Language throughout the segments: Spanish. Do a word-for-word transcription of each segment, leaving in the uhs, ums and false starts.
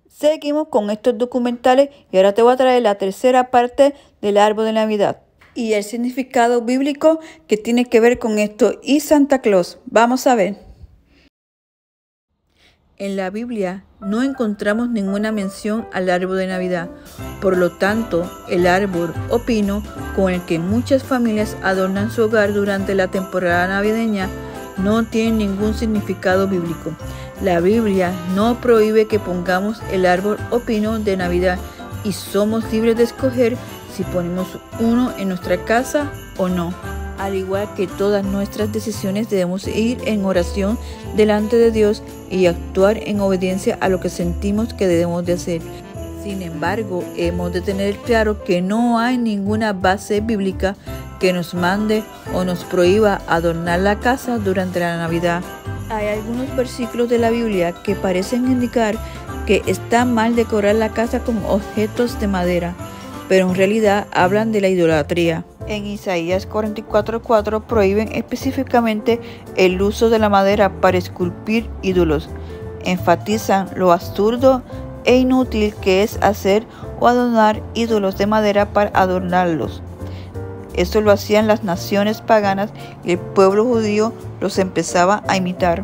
Seguimos con estos documentales y ahora te voy a traer la tercera parte del árbol de Navidad y el significado bíblico que tiene que ver con esto y Santa Claus. Vamos a ver. En la Biblia no encontramos ninguna mención al árbol de Navidad, por lo tanto, el árbol o pino con el que muchas familias adornan su hogar durante la temporada navideña no tiene ningún significado bíblico. La Biblia no prohíbe que pongamos el árbol o pino de Navidad y somos libres de escoger si ponemos uno en nuestra casa o no. Al igual que todas nuestras decisiones, debemos ir en oración delante de Dios y actuar en obediencia a lo que sentimos que debemos de hacer. Sin embargo, hemos de tener claro que no hay ninguna base bíblica que nos mande o nos prohíba adornar la casa durante la Navidad. Hay algunos versículos de la Biblia que parecen indicar que está mal decorar la casa con objetos de madera, pero en realidad hablan de la idolatría. En Isaías cuarenta y cuatro cuatro prohíben específicamente el uso de la madera para esculpir ídolos. Enfatizan lo absurdo e inútil que es hacer o adornar ídolos de madera para adornarlos. Esto lo hacían las naciones paganas y el pueblo judío los empezaba a imitar.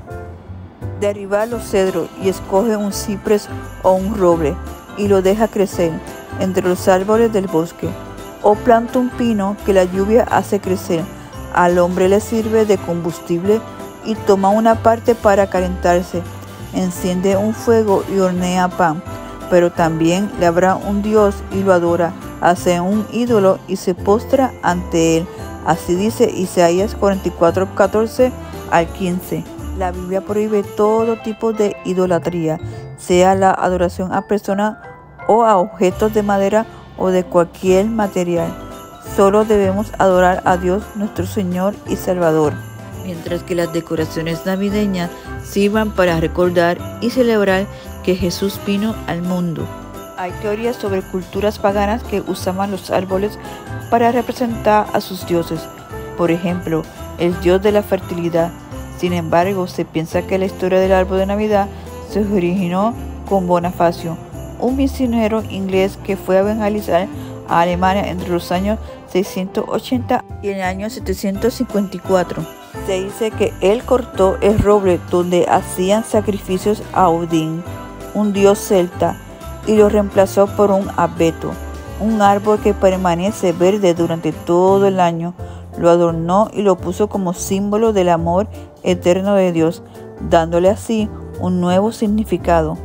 Derriba los cedros y escoge un ciprés o un roble y lo deja crecer entre los árboles del bosque. O planta un pino que la lluvia hace crecer. Al hombre le sirve de combustible y toma una parte para calentarse. Enciende un fuego y hornea pan, pero también le habrá un Dios y lo adora. Hace un ídolo y se postra ante él. Así dice Isaías cuarenta y cuatro catorce al quince. La Biblia prohíbe todo tipo de idolatría, sea la adoración a personas o a objetos de madera o de cualquier material. Solo debemos adorar a Dios nuestro Señor y Salvador. Mientras que las decoraciones navideñas sirvan para recordar y celebrar que Jesús vino al mundo. Hay teorías sobre culturas paganas que usaban los árboles para representar a sus dioses. Por ejemplo, el dios de la fertilidad. Sin embargo, se piensa que la historia del árbol de Navidad se originó con Bonifacio, un misionero inglés que fue a evangelizar a Alemania entre los años seiscientos ochenta y el año setecientos cincuenta y cuatro. Se dice que él cortó el roble donde hacían sacrificios a Odín, un dios celta, y lo reemplazó por un abeto, un árbol que permanece verde durante todo el año. Lo adornó y lo puso como símbolo del amor eterno de Dios, dándole así un nuevo significado.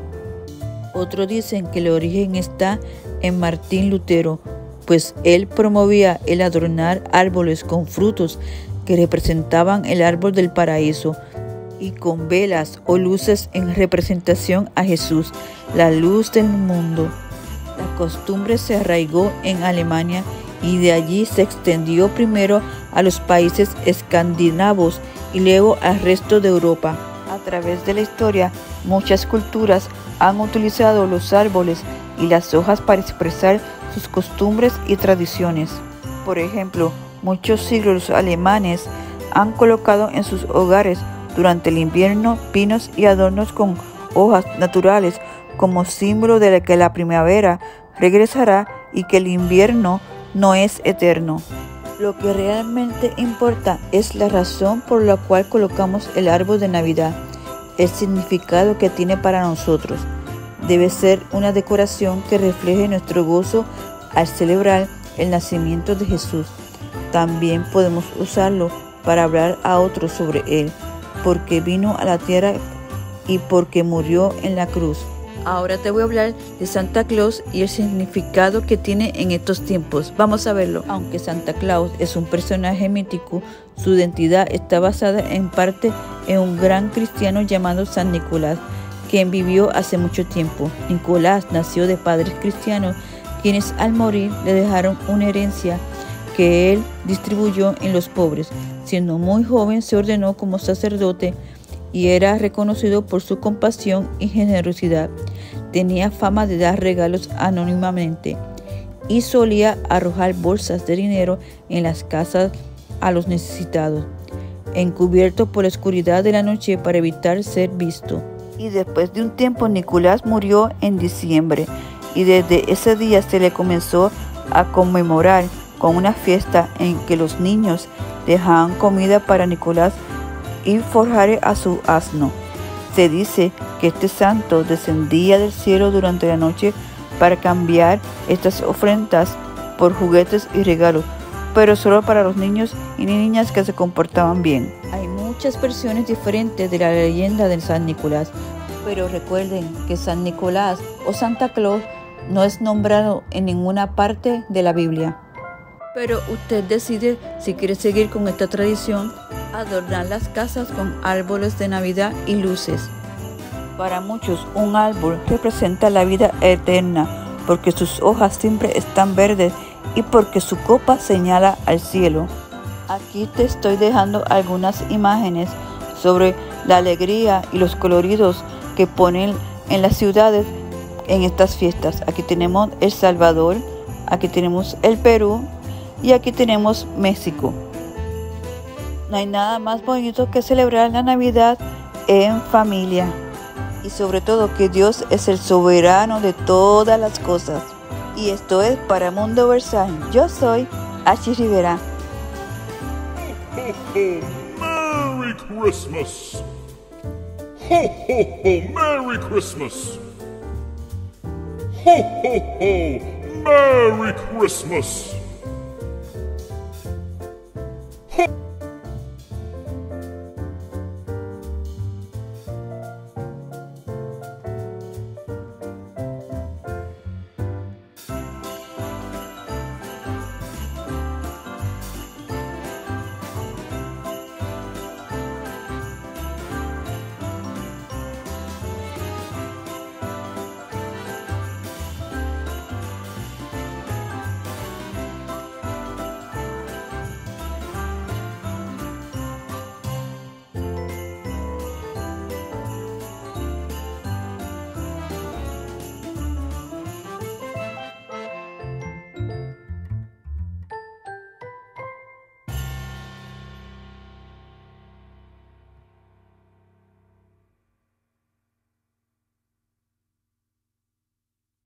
Otros dicen que el origen está en Martín Lutero, pues él promovía el adornar árboles con frutos que representaban el árbol del paraíso y con velas o luces en representación a Jesús, la luz del mundo. La costumbre se arraigó en Alemania y de allí se extendió primero a los países escandinavos y luego al resto de Europa. A través de la historia, muchas culturas han utilizado los árboles y las hojas para expresar sus costumbres y tradiciones. Por ejemplo, muchos siglos alemanes han colocado en sus hogares durante el invierno pinos y adornos con hojas naturales como símbolo de que la primavera regresará y que el invierno no es eterno. Lo que realmente importa es la razón por la cual colocamos el árbol de Navidad, el significado que tiene para nosotros. Debe ser una decoración que refleje nuestro gozo al celebrar el nacimiento de Jesús. También podemos usarlo para hablar a otros sobre Él, porque vino a la tierra y porque murió en la cruz. Ahora te voy a hablar de Santa Claus y el significado que tiene en estos tiempos. Vamos a verlo. Aunque Santa Claus es un personaje mítico, su identidad está basada en parte en un gran cristiano llamado San Nicolás, quien vivió hace mucho tiempo. Nicolás nació de padres cristianos, quienes al morir le dejaron una herencia que él distribuyó en los pobres. Siendo muy joven se ordenó como sacerdote y era reconocido por su compasión y generosidad. Tenía fama de dar regalos anónimamente y solía arrojar bolsas de dinero en las casas a los necesitados, encubierto por la oscuridad de la noche para evitar ser visto. Y después de un tiempo Nicolás murió en diciembre y desde ese día se le comenzó a conmemorar con una fiesta en que los niños dejaban comida para Nicolás y forjar a su asno. Se dice que este santo descendía del cielo durante la noche para cambiar estas ofrendas por juguetes y regalos, pero solo para los niños y niñas que se comportaban bien. Hay muchas versiones diferentes de la leyenda de San Nicolás, pero recuerden que San Nicolás o Santa Claus no es nombrado en ninguna parte de la Biblia. Pero usted decide si quiere seguir con esta tradición, adornar las casas con árboles de Navidad y luces. Para muchos, un árbol representa la vida eterna porque sus hojas siempre están verdes y porque su copa señala al cielo. Aquí te estoy dejando algunas imágenes sobre la alegría y los coloridos que ponen en las ciudades en estas fiestas. Aquí tenemos El Salvador, aquí tenemos el Perú y aquí tenemos México. No hay nada más bonito que celebrar la Navidad en familia. Y sobre todo que Dios es el soberano de todas las cosas. Y esto es para Mundo Versal. Yo soy Achi Rivera. Merry Christmas! Ho, ho, ho! Merry Christmas! Ho, ho, ho! Merry Christmas!